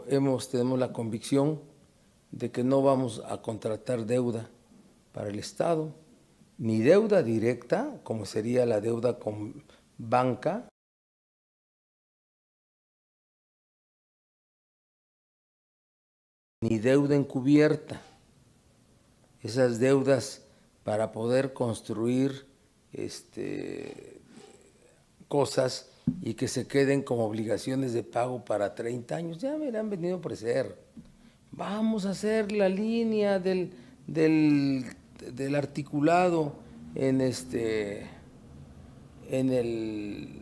tenemos la convicción de que no vamos a contratar deuda para el Estado, ni deuda directa, como sería la deuda con banca, ni deuda encubierta. Esas deudas para poder construir cosas y que se queden como obligaciones de pago para 30 años, ya me han venido a ofrecer. Vamos a hacer la línea del articulado en en el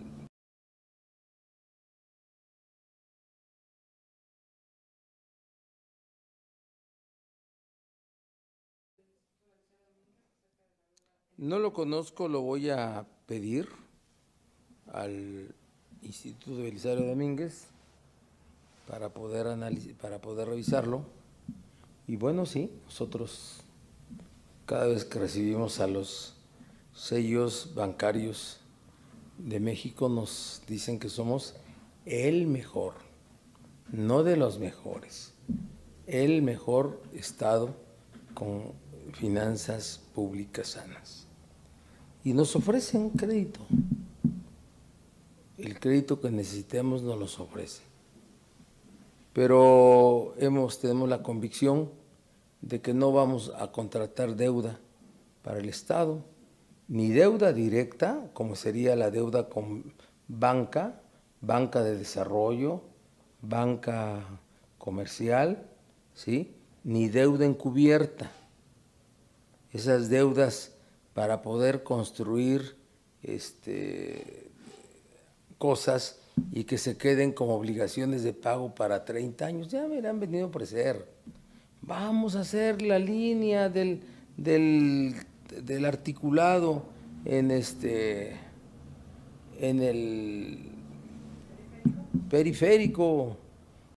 no lo conozco, lo voy a pedir al Instituto Belisario Domínguez para poder para poder revisarlo. Y bueno, sí, nosotros cada vez que recibimos a los sellos bancarios de México nos dicen que somos el mejor, no de los mejores, el mejor Estado con finanzas públicas sanas. Y nos ofrecen crédito. El crédito que necesitemos nos los ofrece. Pero tenemos la convicción de que no vamos a contratar deuda para el Estado, ni deuda directa, como sería la deuda con banca, banca de desarrollo, banca comercial, ¿sí? Ni deuda encubierta. Esas deudas para poder construir cosas y que se queden como obligaciones de pago para 30 años, ya me han venido a ofrecer. Vamos a hacer la línea del articulado en en el periférico.